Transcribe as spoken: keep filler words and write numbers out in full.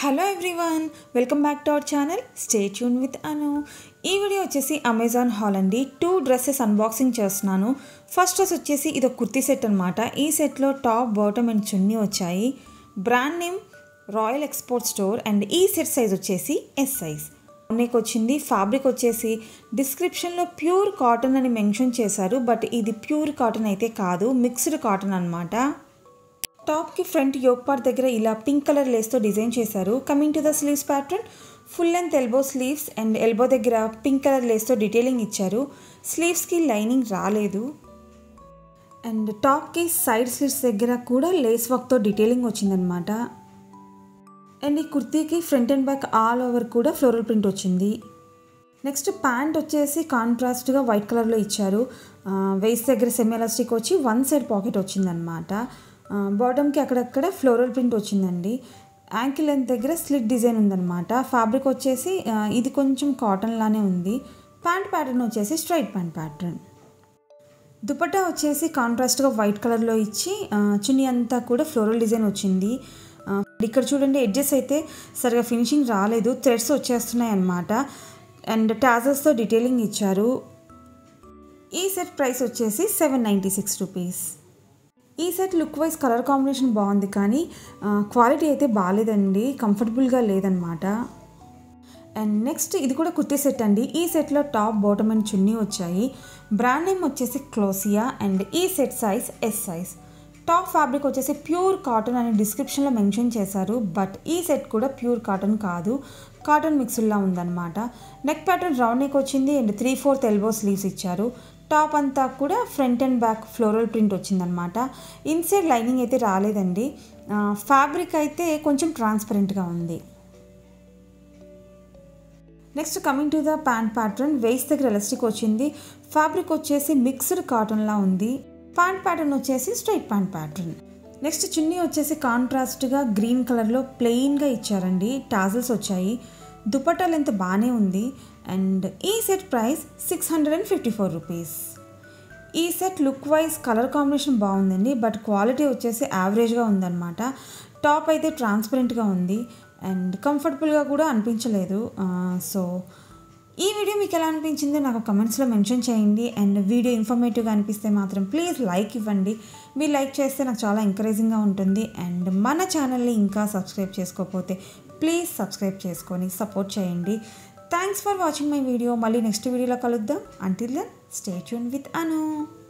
Hello everyone, welcome back to our channel. Stay tune with Anu. ఈ video వచ్చేసి Amazon haul అండి. Two dresses unboxing చేస్తున్నాను. First dress వచ్చేసి ఇది ఒక కుర్తీ సెట్ అనమాట. ఈ సెట్లో టాప్, బాటమ్ అండ్ చున్నీ వచ్చాయి. Brand name Royal Export store and ఈ సెట్ సైజ్ వచ్చేసి ఎస్ సైజ్. నీకు వచ్చింది ఫ్యాబ్రిక్ వచ్చేసి డిస్క్రిప్షన్లో ప్యూర్ కాటన్ అని మెన్షన్ చేశారు, బట్ ఇది ప్యూర్ కాటన్ అయితే కాదు, మిక్స్డ్ కాటన్ అనమాట. టాప్కి ఫ్రంట్ యోక్ పార్ట్ దగ్గర ఇలా పింక్ కలర్ లేస్తో డిజైన్ చేశారు. Coming to the sleeves pattern, full length elbow sleeves and elbow దగ్గర పింక్ కలర్ లేస్తో డీటెయిలింగ్ ఇచ్చారు. స్లీవ్స్కి లైనింగ్ రాలేదు. అండ్ టాప్కి సైడ్ స్లీవ్స్ దగ్గర కూడా లేస్ వర్క్తో డీటెయిలింగ్ వచ్చిందనమాట. అండ్ ఈ కుర్తీకి front and back all over కూడా ఫ్లోరల్ ప్రింట్ వచ్చింది. నెక్స్ట్ ప్యాంట్ వచ్చేసి కాంట్రాస్ట్గా వైట్ కలర్లో ఇచ్చారు. వేస్ట్ దగ్గర సెమీ ఎలాస్టిక్ వచ్చి వన్ సైడ్ పాకెట్ వచ్చిందనమాట. బాటమ్కి అక్కడక్కడ ఫ్లోరల్ ప్రింట్ వచ్చిందండి. యాంకిల్ లెంత్ దగ్గర స్లిట్ డిజైన్ ఉందన్నమాట. ఫ్యాబ్రిక్ వచ్చేసి ఇది కొంచెం కాటన్ లానే ఉంది. ప్యాంట్ ప్యాటర్న్ వచ్చేసి స్ట్రైట్ ప్యాంట్ ప్యాటర్న్. దుపట్టా వచ్చేసి కాంట్రాస్ట్గా వైట్ కలర్లో ఇచ్చి చున్నీ అంతా కూడా ఫ్లోరల్ డిజైన్ వచ్చింది. ఇక్కడ చూడండి, ఎడ్జెస్ అయితే సరిగా ఫినిషింగ్ రాలేదు, థ్రెడ్స్ వచ్చేస్తున్నాయి అన్నమాట. అండ్ టాజర్స్తో డీటెయిలింగ్ ఇచ్చారు. ఈ సెట్ ప్రైస్ వచ్చేసి సెవెన్ నైంటీ సిక్స్ రూపీస్. ఈ set look wise colour combination బాగుంది, కానీ క్వాలిటీ అయితే బాగాలేదండి, కంఫర్టబుల్గా లేదనమాట. అండ్ నెక్స్ట్ ఇది కూడా కుర్తీ సెట్ అండి. ఈ సెట్లో టాప్, బాటమ్ అండ్ చున్నీ వచ్చాయి. బ్రాండ్ నేమ్ వచ్చేసి క్లోసియా అండ్ ఈ set size S size. Top fabric వచ్చేసి ప్యూర్ కాటన్ అని డిస్క్రిప్షన్లో మెన్షన్ చేశారు, బట్ ఈ సెట్ కూడా ప్యూర్ కాటన్ కాదు, కాటన్ మిక్స్డ్లా ఉందన్నమాట. నెక్ ప్యాటర్న్ రౌండ్ నెక్ వచ్చింది and three fourth elbow sleeves ఇచ్చారు. టాప్ అంతా కూడా front and back floral print వచ్చిందనమాట. ఇన్సైడ్ లైనింగ్ అయితే రాలేదండి. ఫ్యాబ్రిక్ అయితే కొంచెం ట్రాన్స్పరెంట్గా ఉంది. Next coming to the pant pattern, waist దగ్గర ఎలాస్టిక్ వచ్చింది. ఫ్యాబ్రిక్ వచ్చేసి మిక్స్డ్ కాటన్లా ఉంది. ప్యాంట్ ప్యాటర్న్ వచ్చేసి straight pant pattern. Next chunni వచ్చేసి కాంట్రాస్ట్గా గ్రీన్ కలర్లో ప్లెయిన్గా ఇచ్చారండి. టాజల్స్ వచ్చాయి. దుపట్టా లెంత్ బాగానే ఉంది. అండ్ ఈ set price six hundred and fifty four rupees. ఈ set look wise colour combination బాగుందండి, బట్ క్వాలిటీ వచ్చేసి యావరేజ్గా ఉందన్నమాట. టాప్ అయితే ట్రాన్స్పరెంట్గా ఉంది అండ్ కంఫర్టబుల్గా కూడా అనిపించలేదు. సో ఈ వీడియో మీకు ఎలా అనిపించిందో నాకు కమెంట్స్లో మెన్షన్ చేయండి. అండ్ వీడియో ఇన్ఫర్మేటివ్గా అనిపిస్తే మాత్రం ప్లీజ్ లైక్ ఇవ్వండి. మీరు లైక్ చేస్తే నాకు చాలా ఎంకరేజింగ్గా ఉంటుంది. అండ్ మన ఛానల్ని ఇంకా సబ్స్క్రైబ్ చేసుకోకపోతే ప్లీజ్ సబ్స్క్రైబ్ చేసుకొని సపోర్ట్ చేయండి. Thanks for watching my video. మళ్ళీ నెక్స్ట్ వీడియోలో కలుద్దాం. Until then stay tune with Anu.